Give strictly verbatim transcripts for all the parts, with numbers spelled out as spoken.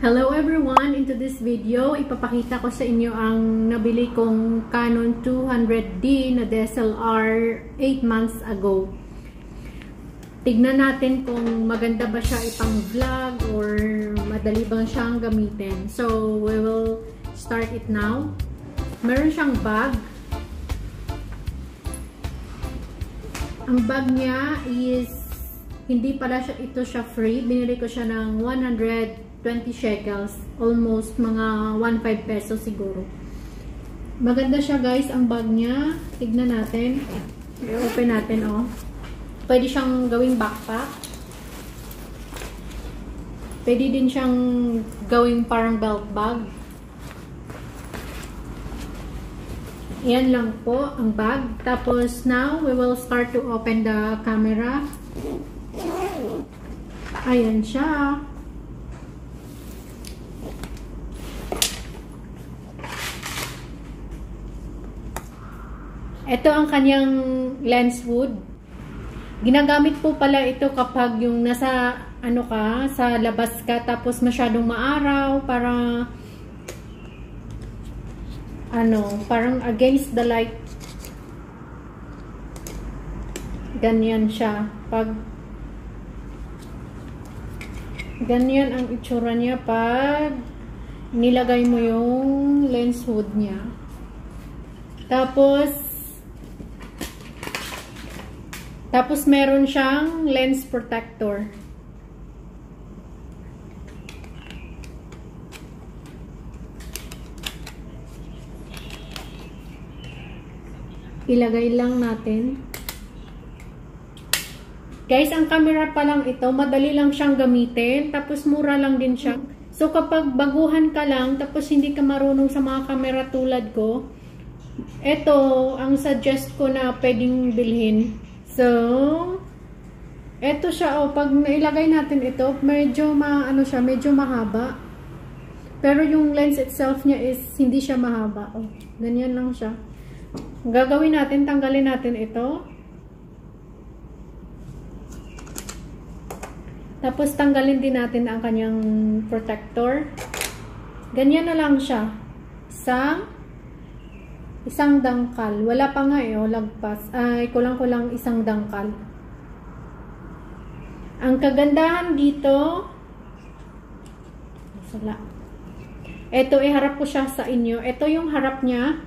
Hello everyone! Into this video, ipapakita ko sa inyo ang nabili kong Canon two hundred D na D S L R eight months ago. Tignan natin kung maganda ba siya ipang vlog or madali bang siyang gamitin. So, we will start it now. Meron siyang bag. Ang bag niya is hindi pala siya, ito siya free. Binili ko siya ng one hundred twenty shekels. Almost mga one point five pesos siguro. Maganda siya guys, ang bag niya. Tignan natin. I-open natin oh. Pwede siyang gawing backpack. Pwede din siyang gawing parang belt bag. Yan lang po ang bag. Tapos now, we will start to open the camera. Ayan siya. Ito ang kanyang lens hood. Ginagamit po pala ito kapag yung nasa ano ka, sa labas ka tapos masyadong maaraw para ano, parang against the light. Ganyan siya. Pag ganyan ang itsura niya pag nilagay mo yung lens hood niya. Tapos Tapos, meron siyang lens protector. Ilagay lang natin. Guys, ang camera pa lang ito, madali lang siyang gamitin. Tapos, mura lang din siya. So, kapag baguhan ka lang, tapos hindi ka marunong sa mga camera tulad ko, ito, ang suggest ko na pwedeng bilhin. So, eto siya, oh, pag nailagay natin ito, medyo ma, ano siya, medyo mahaba. Pero yung lens itself niya is hindi siya mahaba. Oh, ganyan lang siya. Gagawin natin, tanggalin natin ito. Tapos tanggalin din natin ang kanyang protector. Ganyan na lang siya. Isang Isang dangkal. Wala pa nga eh, o lagpas. Ay, kulang-kulang isang dangkal. Ang kagandahan dito, sala. Ito, iharap ko siya sa inyo. Ito yung harap niya.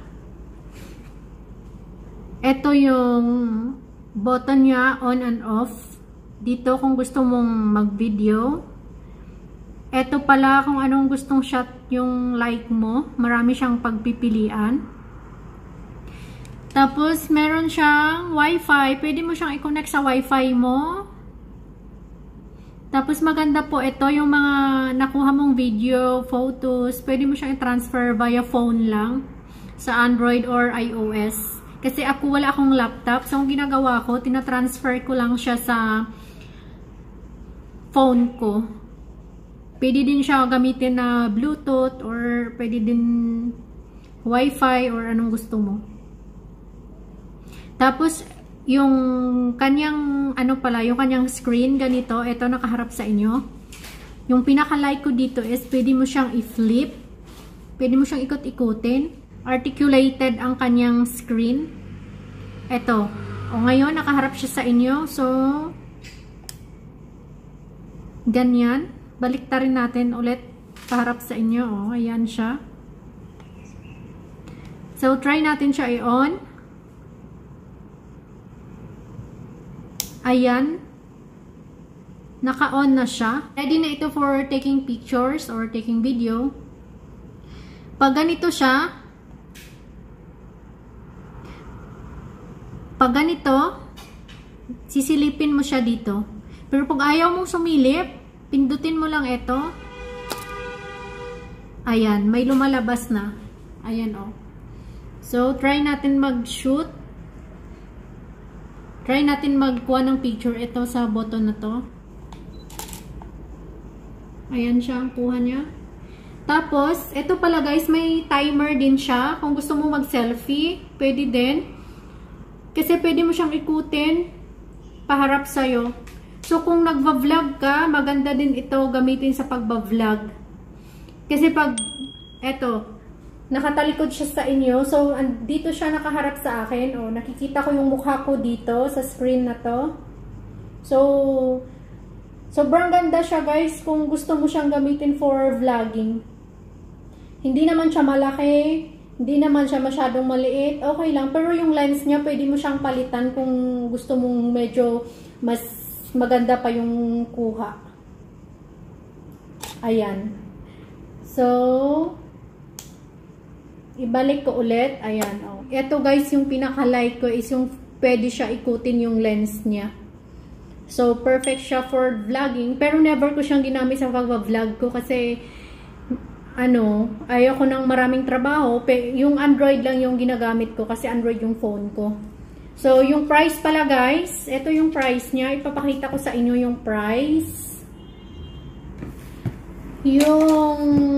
Ito yung button niya, on and off. Dito, kung gusto mong mag-video. Ito pala, kung anong gustong shot yung like mo. Marami siyang pagpipilian. Tapos, meron siyang Wi-Fi. Pwede mo siyang i-connect sa Wi-Fi mo. Tapos, maganda po ito. Yung mga nakuha mong video, photos, pwede mo siyang i-transfer via phone lang. Sa Android or iOS. Kasi ako, wala akong laptop. So, ang ginagawa ko, tina-transfer ko lang siya sa phone ko. Pwede din siya gamitin na Bluetooth or pwede din Wi-Fi or anong gusto mo. Tapos, yung kanyang, ano pala, yung kanyang screen, ganito, ito nakaharap sa inyo. Yung pinaka-like ko dito is, pwede mo siyang i-flip. Pwede mo siyang ikot-ikutin. Articulated ang kanyang screen. Ito. O, ngayon, nakaharap siya sa inyo. So, ganyan. Baliktarin natin ulit. Paharap sa inyo. O, ayan siya. So, try natin siya i-on. Ayan. Naka-on na siya. Ready na ito for taking pictures or taking video. Pag ganito siya, pag ganito, sisilipin mo siya dito. Pero pag ayaw mong sumilip, pindutin mo lang ito. Ayan, may lumalabas na. Ayan oh. So, try natin mag-shoot. Try natin magkuha ng picture ito sa button na to. Ayan siya ang kuha niya. Tapos, ito pala guys, may timer din siya. Kung gusto mo mag-selfie, pwede din. Kasi pwede mo siyang ikutin paharap sa'yo. So, kung nagva-vlog ka, maganda din ito gamitin sa pagba-vlog. Kasi pag, eto, nakatalikod siya sa inyo. So, dito siya nakaharap sa akin. O, nakikita ko yung mukha ko dito sa screen na to. So, sobrang ganda siya guys kung gusto mo siyang gamitin for vlogging. Hindi naman siya malaki. Hindi naman siya masyadong maliit. Okay lang. Pero yung lens niya, pwede mo siyang palitan kung gusto mong medyo mas maganda pa yung kuha. Ayan. So, ibalik ko ulit. Ayan, oh. Ito guys, yung pinaka-like ko is yung pwede siya ikutin yung lens niya. So, perfect siya for vlogging. Pero never ko siyang ginamit sa pag-vlog ko kasi, ano, ayoko ng maraming trabaho. Yung Android lang yung ginagamit ko kasi Android yung phone ko. So, yung price pala guys, ito yung price niya. Ipapakita ko sa inyo yung price. Yung...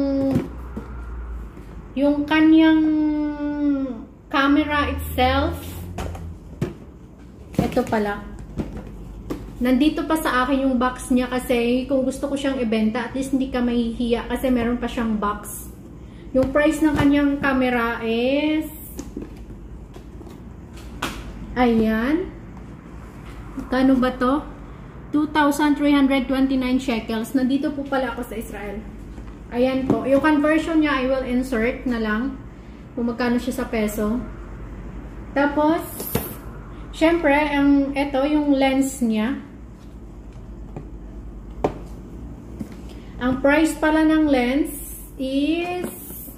Yung kanyang camera itself, ito pala. Nandito pa sa akin yung box niya kasi kung gusto ko siyang ibenta, at least hindi ka mahihiya kasi meron pa siyang box. Yung price ng kanyang camera is, ayan. Kano ba to? two thousand three hundred twenty-nine shekels. Nandito po pala ako sa Israel. Ayan po. Yung conversion niya, I will insert na lang kung magkano siya sa peso. Tapos, syempre, ang, ito, yung lens niya. Ang price pala ng lens is,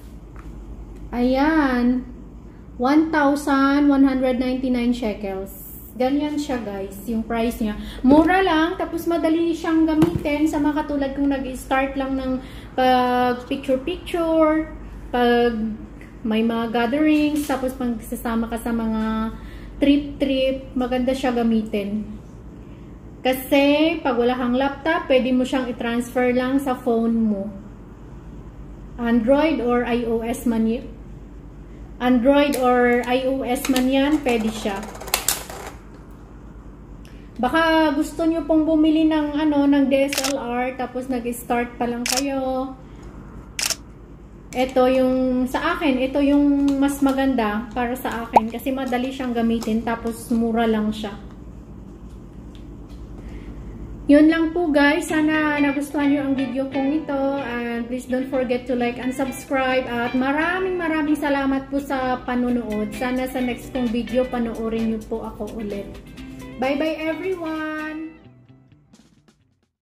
ayan, one thousand one hundred ninety-nine shekels. Ganyan siya guys, yung price niya. Mura lang, tapos madali siyang gamitin sa mga katulad kung nag-start lang ng pag picture-picture, pag may mga gatherings, tapos pag sasama ka sa mga trip-trip, maganda siya gamitin. Kasi pag wala kang laptop, pwede mo siyang i-transfer lang sa phone mo. Android or iOS man y Android or iOS man yan, pwede siya. Baka gusto nyo pong bumili ng ano ng D S L R tapos nag-start pa lang kayo. Ito yung sa akin, ito yung mas maganda para sa akin kasi madali siyang gamitin tapos mura lang siya. Yun lang po guys, sana nagustuhan nyo ang video kong ito and please don't forget to like and subscribe at maraming maraming salamat po sa panonood. Sana sa next kong video panoorin nyo po ako ulit. Bye bye everyone!